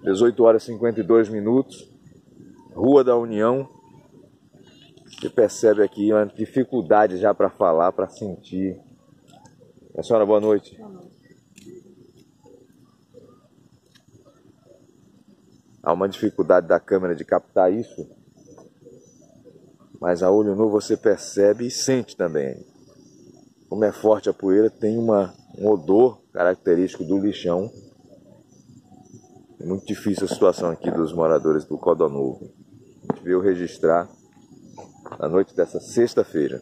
18 horas e 52 minutos, Rua da União. Você percebe aqui uma dificuldade já para falar, para sentir. A senhora, boa noite. Boa noite. Há uma dificuldade da câmera de captar isso, mas a olho nu você percebe e sente também. Como é forte a poeira, tem um odor característico do lixão. É muito difícil a situação aqui dos moradores do Codornovo. A gente veio registrar na noite dessa sexta-feira.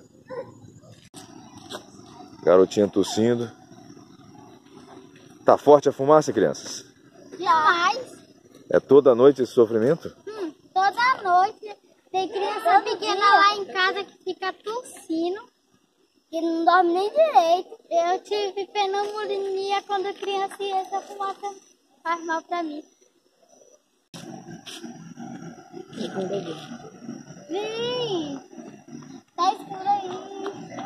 Garotinha tossindo. Tá forte a fumaça, crianças? Demais. É toda noite esse sofrimento? Toda noite. Tem criança pequena lá em casa que fica tossindo, que não dorme nem direito. Eu tive pneumonia quando criança e essa fumaça faz mal pra mim. Vem! Tá escuro aí.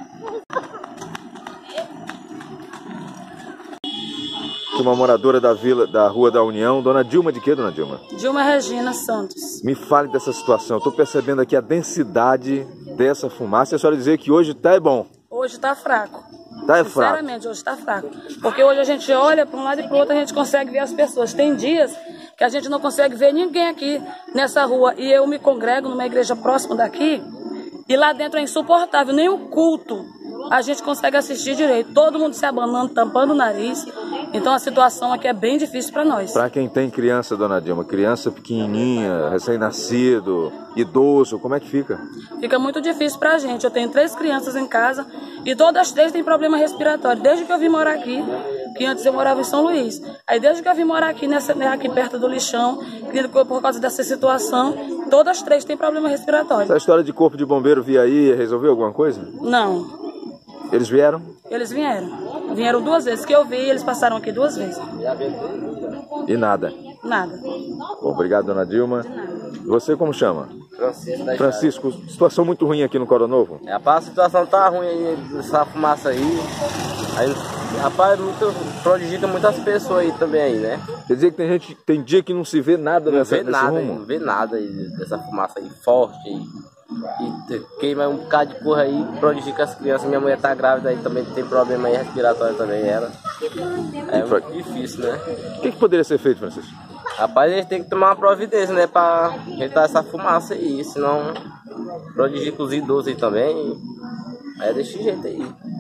Uma moradora da Rua da União, dona Dilma de quê, dona Dilma? Dilma Regina Santos. Me fale dessa situação. Estou percebendo aqui a densidade dessa fumaça. A senhora dizer que hoje é bom. Hoje tá fraco. Tá fraco. Sinceramente, hoje tá fraco. Porque hoje a gente olha para um lado e para o outro, a gente consegue ver as pessoas. Tem dias que a gente não consegue ver ninguém aqui nessa rua. E eu me congrego numa igreja próxima daqui e lá dentro é insuportável. Nem o culto a gente consegue assistir direito. Todo mundo se abanando, tampando o nariz. Então a situação aqui é bem difícil para nós. Para quem tem criança, dona Dilma, criança pequenininha, recém-nascido, idoso, como é que fica? Fica muito difícil pra gente. Eu tenho 3 crianças em casa e todas as 3 têm problema respiratório. Desde que eu vim morar aqui, que antes eu morava em São Luís. Aí desde que eu vim morar aqui, aqui perto do lixão, por causa dessa situação, todas as 3 têm problema respiratório. Essa história de corpo de bombeiro vir aí, resolveu alguma coisa? Não. Eles vieram? Eles vieram. Vieram 2 vezes. Que eu vi, eles passaram aqui 2 vezes. E nada? Nada. Bom, obrigado, dona Dilma. Você como chama? Francisco. Francisco, situação muito ruim aqui no Codornovo? A situação tá ruim aí, essa fumaça aí. Rapaz, prejudica muitas pessoas aí também aí, né? Quer dizer que tem dia que não se vê nada nesse rumo? Não vê nada aí, dessa fumaça aí forte aí. E queima um bocado de porra aí, prejudica as crianças. Minha mulher tá grávida aí, também tem problema aí respiratório também, ela. É muito difícil, né? O que poderia ser feito, Francisco? Rapaz, a gente tem que tomar uma providência, né, pra rejeitar essa fumaça aí, senão prejudica os idosos aí também. É desse jeito aí.